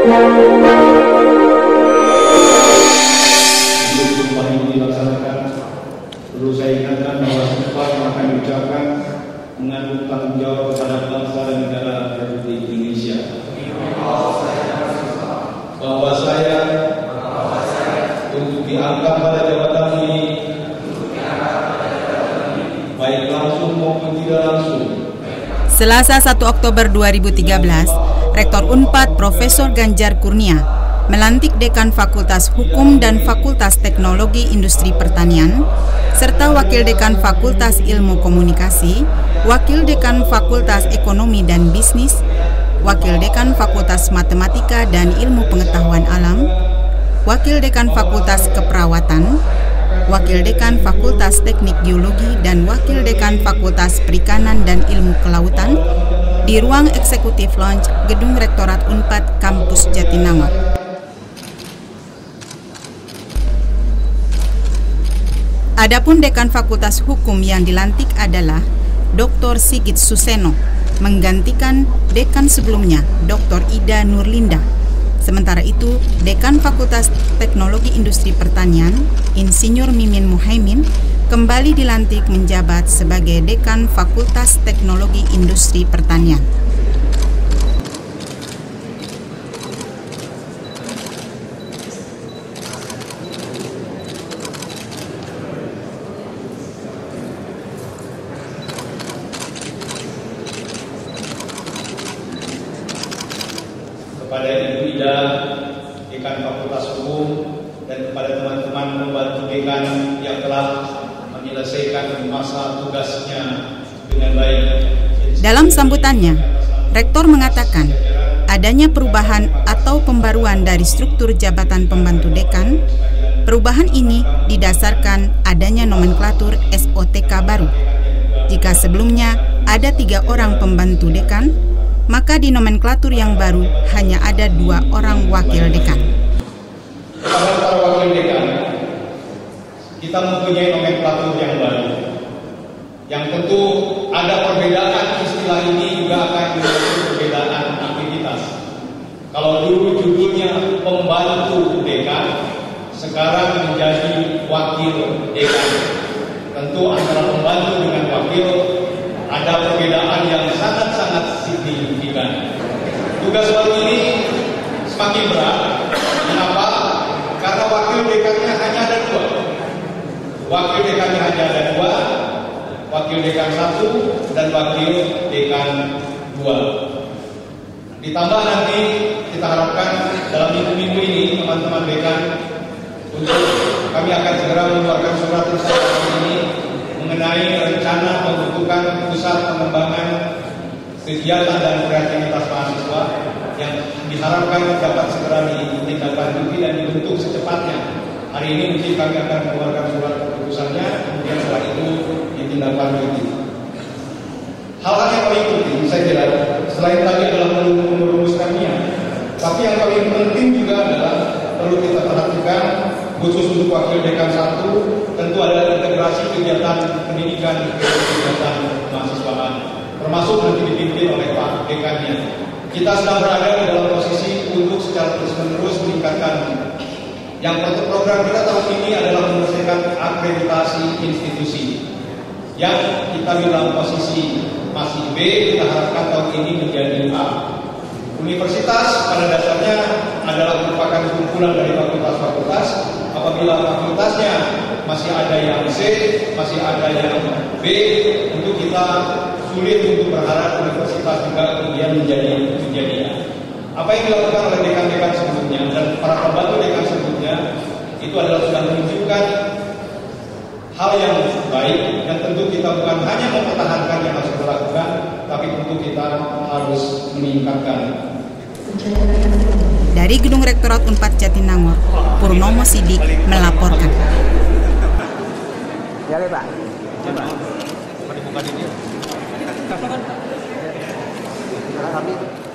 Sumpah ini dilaksanakan, perlu saya ingatkan bahwa sumpah yang akan diucapkan mengandung tanggung jawab terhadap bangsa dan negara Republik Indonesia. Bahwa saya untuk diangkat pada jabatan ini, baik langsung maupun tidak langsung. Selasa 1 Oktober 2013, Rektor Unpad Profesor Ganjar Kurnia melantik Dekan Fakultas Hukum dan Fakultas Teknologi Industri Pertanian, serta Wakil Dekan Fakultas Ilmu Komunikasi, Wakil Dekan Fakultas Ekonomi dan Bisnis, Wakil Dekan Fakultas Matematika dan Ilmu Pengetahuan Alam, Wakil Dekan Fakultas Keperawatan, Wakil Dekan Fakultas Teknik Geologi, dan Wakil Dekan Fakultas Perikanan dan Ilmu Kelautan di ruang eksekutif lounge Gedung Rektorat Unpad Kampus Jatinangor. Adapun Dekan Fakultas Hukum yang dilantik adalah Dr. Sigit Suseno, menggantikan Dekan sebelumnya, Dr. Ida Nurlinda. Sementara itu, Dekan Fakultas Teknologi Industri Pertanian, Insinyur Mimin Muhaimin, kembali dilantik menjabat sebagai Dekan Fakultas Teknologi Industri Pertanian. Kepada Ibu Ida, Dekan Fakultas Hukum, dan kepada teman-teman pembantu dekan yang telah menyelesaikan masa tugasnya dengan baik. Dalam sambutannya, Rektor mengatakan adanya perubahan atau pembaruan dari struktur jabatan pembantu dekan. Perubahan ini didasarkan adanya nomenklatur SOTK baru. Jika sebelumnya ada 3 orang pembantu dekan, maka di nomenklatur yang baru hanya ada 2 orang wakil dekan. Kepada para wakil dekan, kita mempunyai nomenklatur yang baru. Yang tentu ada perbedaan istilah ini juga akan menjadi perbedaan aktivitas. Kalau dulu judulnya pembantu dekan, sekarang menjadi wakil dekan. Tentu antara pembantu dengan wakil ada perbedaan yang sangat-sangat signifikan. Tugas baru ini semakin berat. Kenapa? Karena wakil dekannya hanya ada 2. Wakil dekannya hanya ada 2, wakil dekan 1 dan wakil dekan 2. Ditambah nanti kita harapkan dalam minggu-minggu ini teman-teman dekan untuk kami akan segera mengeluarkan surat edaran ini mengenai rencana pembentukan pusat pengembangan kegiatan dan kreativitas mahasiswa yang diharapkan dapat segera ditindaklanjuti dan dibentuk secepatnya. Hari ini mungkin kami akan mengeluarkan surat keputusannya, kemudian setelah itu ditindaklanjuti. Hal-hal yang paling penting saya kira selain tadi adalah merumuskannya, tapi yang paling penting juga adalah perlu kita perhatikan khusus untuk wakil dekan 1, tentu ada integrasi kegiatan pendidikan dan kegiatan mahasiswaan, termasuk nanti dipimpin oleh Pak Dekannya. Kita sedang berada di dalam posisi untuk secara terus-menerus meningkatkan. Yang program kita tahun ini adalah menyelesaikan akreditasi institusi. Yang kita bilang posisi masih B, kita harapkan tahun ini menjadi A. Universitas pada dasarnya adalah merupakan kumpulan dari fakultas-fakultas. Apabila fakultasnya masih ada yang C, masih ada yang B, tentu kita sulit untuk berharap universitas juga kemudian menjadi A. Apa yang dilakukan oleh dekan-dekan sebelumnya dan para pembantu dekan sebelumnya itu adalah sudah menunjukkan hal yang baik, dan tentu kita bukan hanya mempertahankan yang harus dilakukan, tapi tentu kita harus meningkatkan. Dari Gedung Rektorat Unpad Jatinangor, Purnomo Sidik melaporkan. Ya, Pak. Coba. Mau dibuka di dia. Kapan? Kami